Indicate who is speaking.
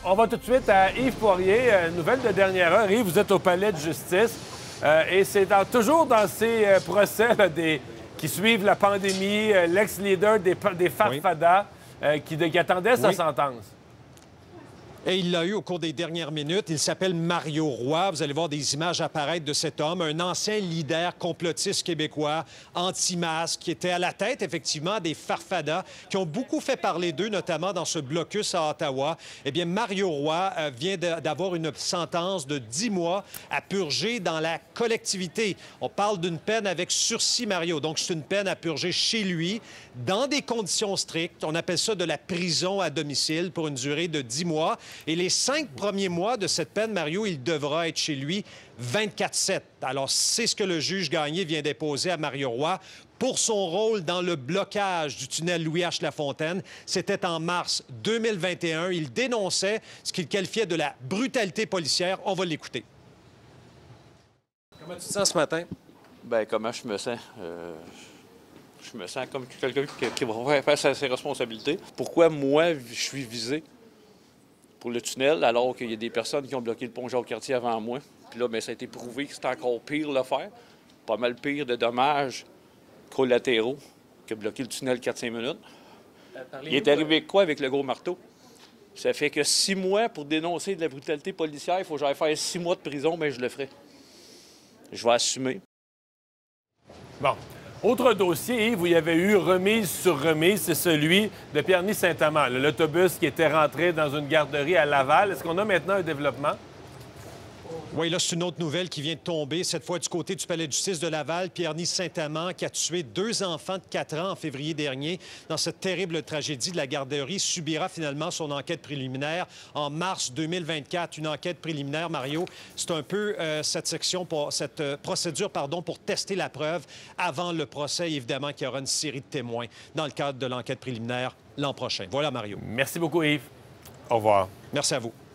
Speaker 1: On va tout de suite à Yves Poirier. Nouvelle de dernière heure. Yves, vous êtes au palais de justice. Et c'est toujours dans ces procès là, qui suivent la pandémie, l'ex-leader des Farfadas qui attendait sa sentence.
Speaker 2: Et il l'a eu au cours des dernières minutes. Il s'appelle Mario Roy. Vous allez voir des images apparaître de cet homme, un ancien leader complotiste québécois, anti-masque, qui était à la tête, effectivement, des Farfadas, qui ont beaucoup fait parler d'eux, notamment dans ce blocus à Ottawa. Eh bien, Mario Roy vient d'avoir une sentence de 10 mois à purger dans la collectivité. On parle d'une peine avec sursis, Mario. Donc, c'est une peine à purger chez lui, dans des conditions strictes. On appelle ça de la prison à domicile pour une durée de 10 mois. Et les 5 premiers mois de cette peine, Mario, il devra être chez lui 24/7. Alors, c'est ce que le juge Gagné vient déposer à Mario Roy pour son rôle dans le blocage du tunnel Louis-H. Lafontaine. C'était en mars 2021. Il dénonçait ce qu'il qualifiait de la brutalité policière. On va l'écouter. Comment tu te sens ce matin?
Speaker 3: Bien, comment je me sens? Je me sens comme quelqu'un qui va faire face à ses responsabilités. Pourquoi moi, je suis visé pour le tunnel, alors qu'il y a des personnes qui ont bloqué le pont Jacques-Cartier avant moi? Puis là, bien, ça a été prouvé que c'était encore pire le faire. Pas mal pire de dommages collatéraux que bloquer le tunnel 4-5 minutes. Il est arrivé quoi avec le gros marteau? Ça fait que 6 mois pour dénoncer de la brutalité policière, il faut que j'aille faire 6 mois de prison, bien, je le ferai. Je vais assumer.
Speaker 1: Bon. Autre dossier, Yves, où il y avait eu remise sur remise, c'est celui de Pierre-Ny Saint-Amand, l'autobus qui était rentré dans une garderie à Laval. Est-ce qu'on a maintenant un développement?
Speaker 2: Oui, là, c'est une autre nouvelle qui vient de tomber, cette fois du côté du palais de justice de Laval. Pierre-Ny Saint-Amand, qui a tué 2 enfants de 4 ans en février dernier dans cette terrible tragédie de la garderie, subira finalement son enquête préliminaire en mars 2024. Une enquête préliminaire, Mario, c'est un peu cette procédure pour tester la preuve avant le procès. Évidemment qu'il y aura une série de témoins dans le cadre de l'enquête préliminaire l'an prochain. Voilà, Mario.
Speaker 1: Merci beaucoup, Yves. Au revoir.
Speaker 2: Merci à vous.